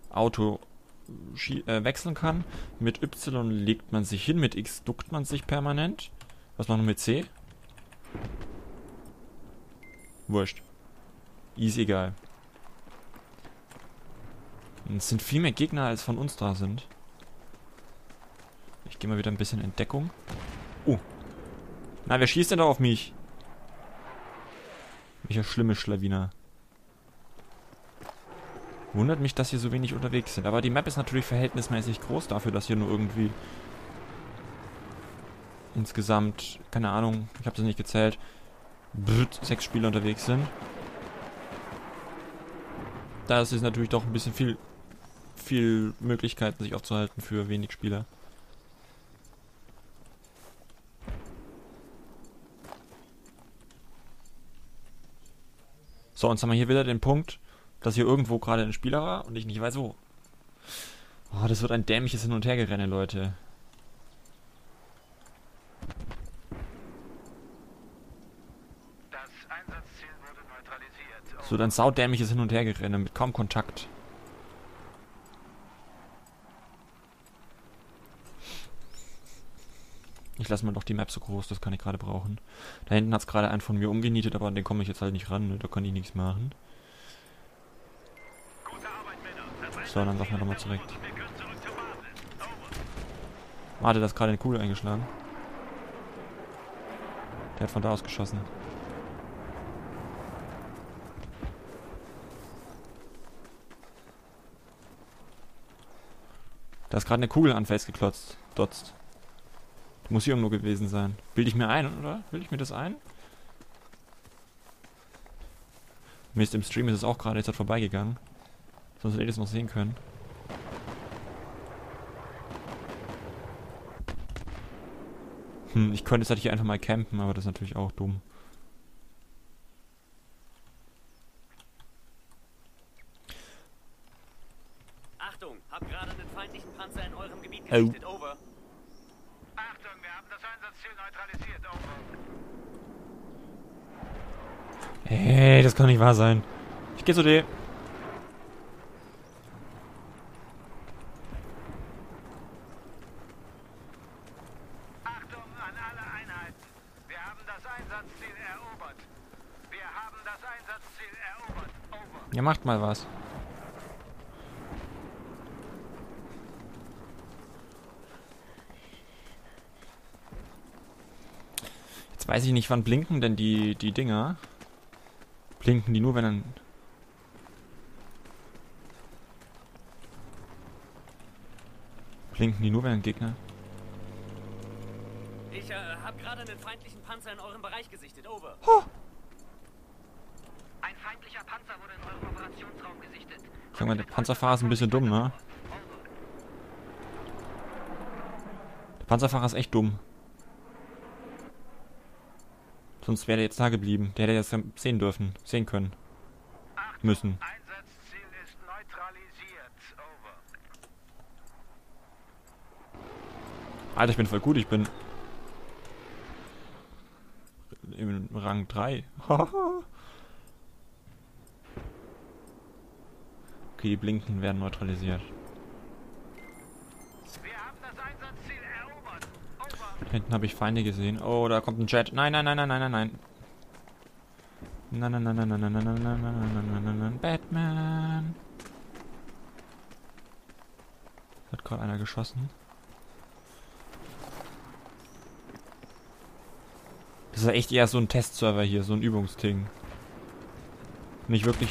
Auto wechseln kann. Mit Y legt man sich hin, mit X duckt man sich permanent. Was machen wir mit C? Wurscht. Ist egal. Und es sind viel mehr Gegner, als von uns da sind. Ich gehe mal wieder ein bisschen in Deckung. Na, wer schießt denn da auf mich? Welcher schlimme Schlawiner. Wundert mich, dass hier so wenig unterwegs sind. Aber die Map ist natürlich verhältnismäßig groß dafür, dass hier nur irgendwie insgesamt, keine Ahnung, ich habe das nicht gezählt, 6 Spieler unterwegs sind. Da ist es natürlich doch ein bisschen viel Möglichkeiten, sich aufzuhalten für wenig Spieler. So, und jetzt haben wir hier wieder den Punkt, dass hier irgendwo gerade ein Spieler war und ich nicht weiß wo. Oh, das wird ein dämliches Hin- und Hergerenne, Leute. Das Einsatzziel wurde neutralisiert. Es wird ein saudämliches Hin- und Hergerenne mit kaum Kontakt. Ich lasse mal doch die Map so groß, das kann ich gerade brauchen. Da hinten hat es gerade einen von mir umgenietet, aber an den komme ich jetzt halt nicht ran, ne? Da kann ich nichts machen. Gute Arbeit, Männer. So, dann laufen wir nochmal zurück. Wir können zurück zur Basis. Over. Warte, da ist gerade eine Kugel eingeschlagen. Der hat von da aus geschossen. Da ist gerade eine Kugel an Face geklotzt. Dotzt. Muss hier irgendwo gewesen sein. Bilde ich mir ein, oder? Bilde ich mir das ein? Mist, im Stream ist es auch gerade jetzt vorbeigegangen. Sonst hätte ich das noch sehen können. Ich könnte jetzt halt hier einfach mal campen, aber das ist natürlich auch dumm. Achtung, hab gerade einen feindlichen Panzer in eurem Gebiet gesichtet. Over. Achtung, wir haben das Einsatzziel neutralisiert. Over. Hey, das kann nicht wahr sein. Ich gehe zu dir. Achtung an alle Einheiten. Wir haben das Einsatzziel erobert. Wir haben das Einsatzziel erobert. Over. Ja, macht mal was. Jetzt weiß ich nicht, wann blinken denn die Dinger. Blinken die nur, wenn dann... Blinken die nur, wenn ein Gegner... Ich hab gerade einen feindlichen Panzer in eurem Bereich gesichtet. Over. Ein feindlicher Panzer wurde in eurem Operationsraum gesichtet. Junge, der Panzerfahrer ist ein bisschen dumm, ne? Der Panzerfahrer ist echt dumm. Sonst wäre der jetzt da geblieben. Der hätte jetzt sehen dürfen. Sehen können. Müssen. Einsatzziel ist neutralisiert. Over. Alter, ich bin voll gut. Ich bin... im Rang 3. Okay, die Blinken werden neutralisiert. Wir haben das Einsatzziel erobert. Over. Da hinten habe ich Feinde gesehen. Oh, da kommt ein Jet. Nein, nein, nein, nein, nein, nein, nein. Nein, nein, nein, nein, nein, nein, nein, nein, nein, nein, nein, nein, nein, Batman. Hat gerade einer geschossen. Das ist echt eher so ein Testserver hier, so ein Übungsding. Nicht wirklich...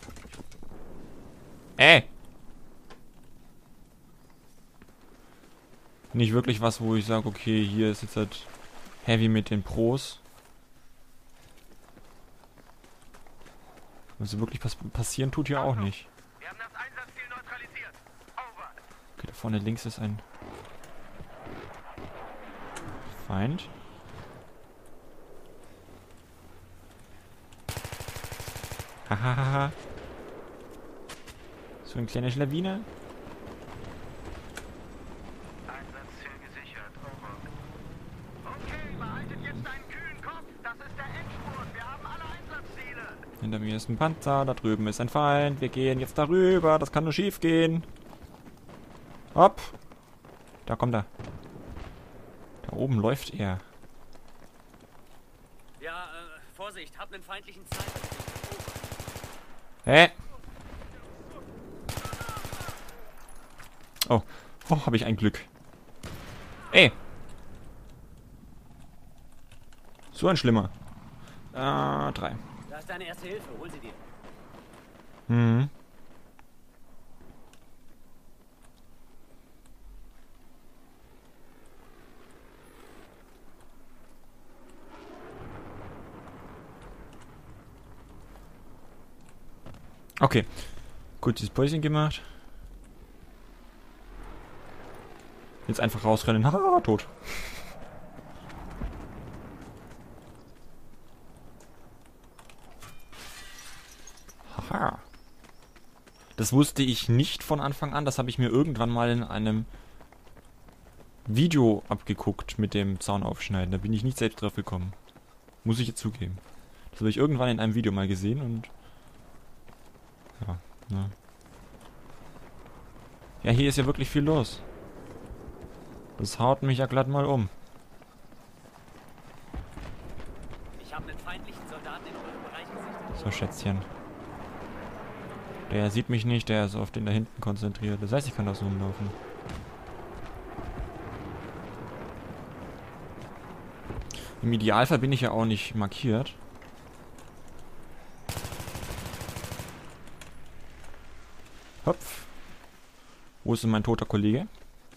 Nicht wirklich was, wo ich sage, okay, hier ist jetzt halt heavy mit den Pros. Also wirklich passieren tut hier auch nicht. Wir haben das Einsatzziel neutralisiert. Over. Okay, da vorne links ist ein Feind. Hahaha. So eine kleine Schlawine. Einsatzziel gesichert. Over. Okay, behaltet jetzt einen kühlen Kopf. Das ist der Endspurt. Wir haben alle Einsatzziele. Hinter mir ist ein Panzer, da drüben ist ein Feind. Wir gehen jetzt darüber, das kann nur schief gehen. Hopp. Da kommt er. Da oben läuft er. Ja, Vorsicht, hab einen feindlichen Sniper. Hä? Oh. Oh, habe ich ein Glück. Ey. So ein Schlimmer. 3. Da ist deine erste Hilfe, hol sie dir. Mhm. Okay. Kurzes Päuschen gemacht. Jetzt einfach rausrennen. Haha, tot. Haha. Das wusste ich nicht von Anfang an. Das habe ich mir irgendwann mal in einem Video abgeguckt mit dem Zaun aufschneiden. Da bin ich nicht selbst drauf gekommen. Muss ich jetzt zugeben. Das habe ich irgendwann in einem Video mal gesehen und... Ja, ne. Ja, hier ist ja wirklich viel los. Das haut mich ja glatt mal um. Ich habe einen feindlichen Soldaten in eurem Bereich gesichtet. So, Schätzchen. Der sieht mich nicht, der ist auf den da hinten konzentriert. Das heißt, ich kann da so rumlaufen. Im Idealfall bin ich ja auch nicht markiert. Hopf. Wo ist denn mein toter Kollege?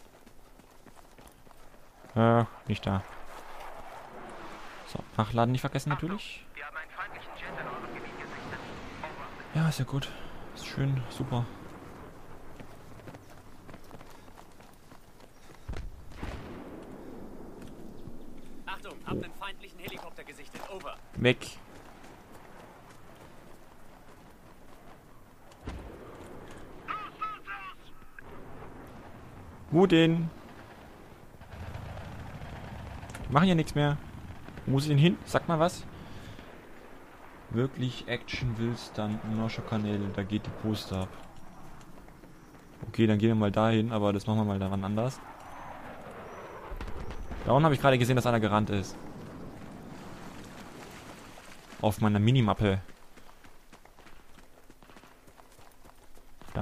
Nicht da. So, nachladen nicht vergessen natürlich. Wir haben einen feindlichen Jet in eurem Gebiet gesichtet. Over. Ja, ist ja gut. Ist schön, super. Achtung, hab einen feindlichen Helikopter gesichtet. Over. Weg. Wo denn? Die machen ja nichts mehr. Wo muss ich denn hin? Sag mal was. Wirklich Action willst, dann Noscher Kanäle. Da geht die Poster ab. Okay, dann gehen wir mal dahin, aber das machen wir mal daran anders. Da unten habe ich gerade gesehen, dass einer gerannt ist. Auf meiner Minimappe. Da.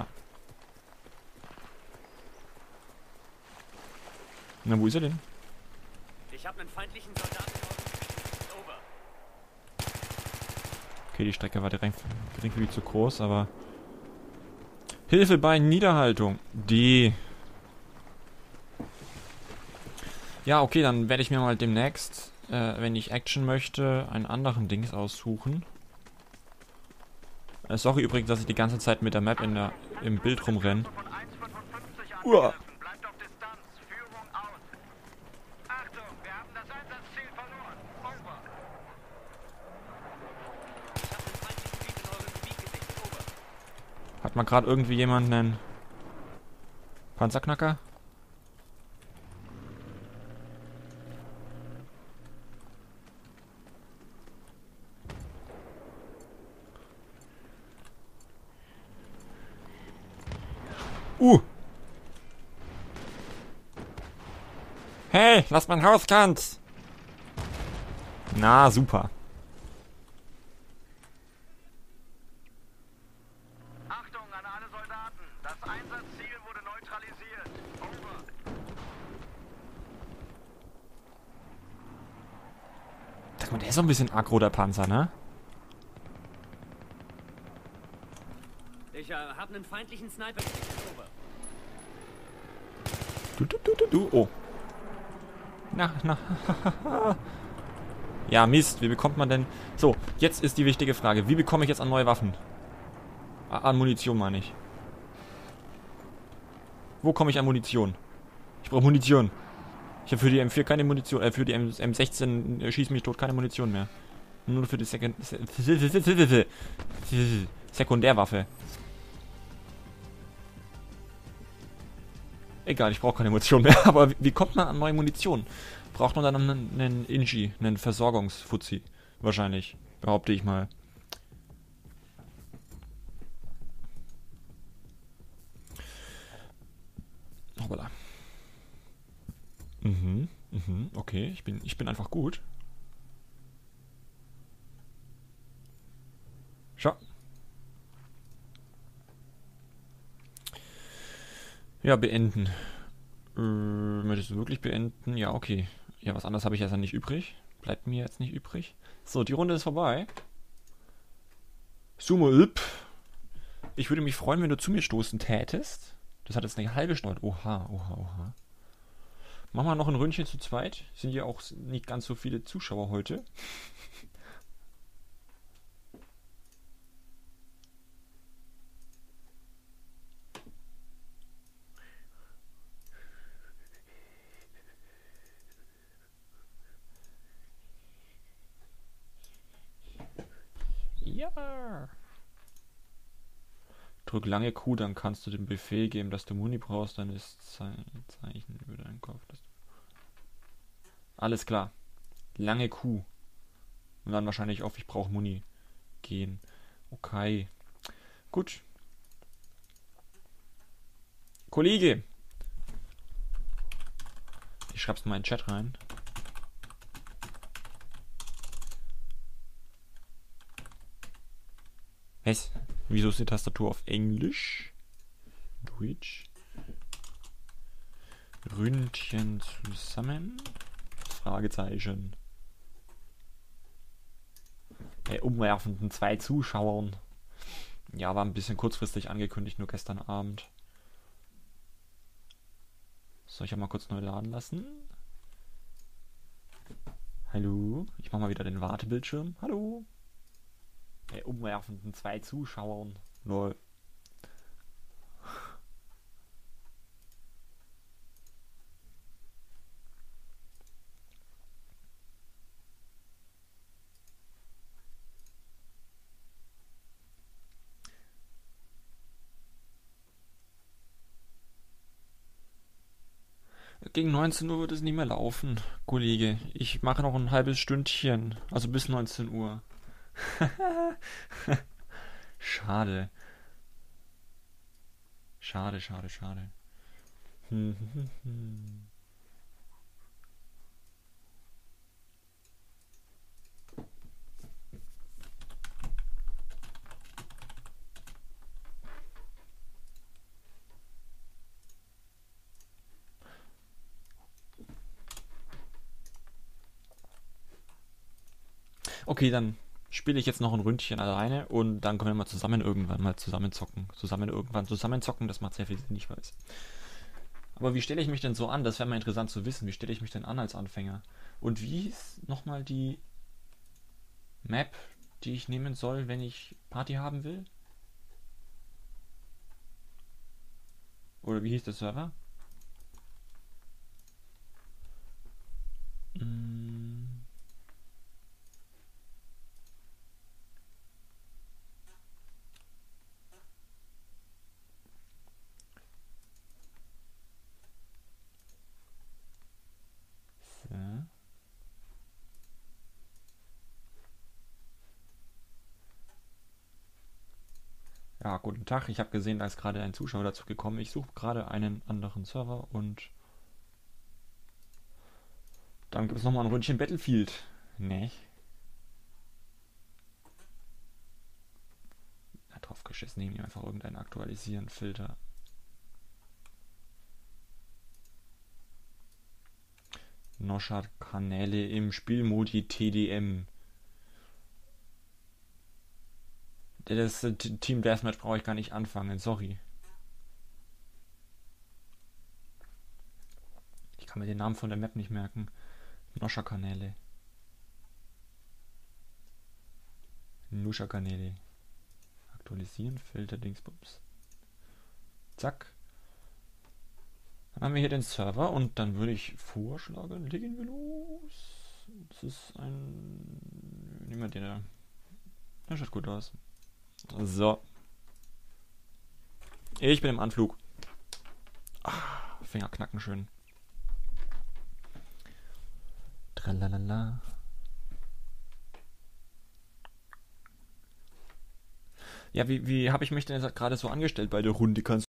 Na, wo ist er denn? Ich habe einen feindlichen Soldaten in eurem Gebiet gesichtet. Over. Okay, die Strecke war geringfügig zu groß, aber... Hilfe bei Niederhaltung. Die... Ja, okay, dann werde ich mir mal demnächst, wenn ich Action möchte, einen anderen Dings aussuchen. Sorry übrigens, dass ich die ganze Zeit mit der Map im Bild rumrenne. Von 1,55 Uah. angegriffen. Bleibt auf Distanz. Führung aus. Achtung, wir haben das Einsatzziel verloren. Over. Ich habe einen feindlichen Gebiet in eurem Gebiet gesichtet. Over. Hat man gerade irgendwie jemanden einen Panzerknacker? Hey, lass mein Haus ganz! Na, super. Achtung an alle Soldaten. Das Einsatzziel wurde neutralisiert. Over. Sag mal, der ist so ein bisschen aggro, der Panzer, ne? Ich habe einen feindlichen Sniper gesichtet. Over. Du. Oh. Na. Ja, Mist. Wie bekommt man denn... So, jetzt ist die wichtige Frage. Wie bekomme ich jetzt an neue Waffen? An Munition, meine ich. Wo komme ich an Munition? Ich brauche Munition. Ich habe für die M4 keine Munition. Für die M16 schieß mich tot, keine Munition mehr. Nur für die Sekundärwaffe. Egal, ich brauche keine Munition mehr. Aber wie kommt man an neue Munition? Braucht man dann einen Inji, einen Versorgungsfuzzi? Wahrscheinlich, behaupte ich mal. Hoppala. Okay, ich bin einfach gut. Schau. Ja, beenden. Möchtest du wirklich beenden? Ja, okay. Ja, was anderes habe ich jetzt nicht übrig. Bleibt mir jetzt nicht übrig. So, die Runde ist vorbei. Sumo Üb. Ich würde mich freuen, wenn du zu mir stoßen tätest. Das hat jetzt eine halbe Stunde. Oha. Machen wir noch ein Ründchen zu zweit. Sind ja auch nicht ganz so viele Zuschauer heute. Ja. Drück lange Q, dann kannst du dem Befehl geben, dass du Muni brauchst, dann ist Zeichen über deinen Kopf. Alles klar. Lange Q. Und dann wahrscheinlich auf, ich brauche Muni gehen. Okay. Gut. Kollege. Ich schreib's mal in den Chat rein. Was? Wieso ist die Tastatur auf Englisch? Deutsch. Ründchen zusammen? Fragezeichen. Bei umwerfenden 2 Zuschauern. Ja, war ein bisschen kurzfristig angekündigt, nur gestern Abend. Soll ich ja mal kurz neu laden lassen? Hallo? Ich mach mal wieder den Wartebildschirm. Hallo? Bei umwerfenden 2 Zuschauern. Lol. Gegen 19 Uhr wird es nicht mehr laufen, Kollege. Ich mache noch ein halbes Stündchen. Also bis 19 Uhr. Schade. Schade. Okay, dann spiele ich jetzt noch ein Ründchen alleine und dann können wir mal zusammen irgendwann mal zusammenzocken. Zusammenzocken, das macht sehr viel Sinn, ich weiß. Aber wie stelle ich mich denn so an? Das wäre mal interessant zu wissen. Wie stelle ich mich denn an als Anfänger? Und wie ist nochmal die Map, die ich nehmen soll, wenn ich Party haben will? Oder wie hieß der Server? Ja, guten Tag. Ich habe gesehen, da ist gerade ein Zuschauer dazu gekommen. Ich suche gerade einen anderen Server und dann gibt es nochmal ein Ründchen Battlefield. Ne? Ja, drauf geschissen. Nehmen wir einfach irgendeinen aktualisieren Filter. Noschat Kanäle im Spielmodi TDM. Das Team Deathmatch brauche ich gar nicht anfangen, sorry. Ich kann mir den Namen von der Map nicht merken. Noscha-Kanäle. Nuscha-Kanäle. Aktualisieren, Filter, Dingsbums. Zack. Dann haben wir hier den Server und dann würde ich vorschlagen, legen wir los. Das ist ein... Nehmen wir den da. Der schaut gut aus. So. Ich bin im Anflug. Finger knacken schön. Tralalala. Ja, wie habe ich mich denn jetzt gerade so angestellt bei der Runde? Kannst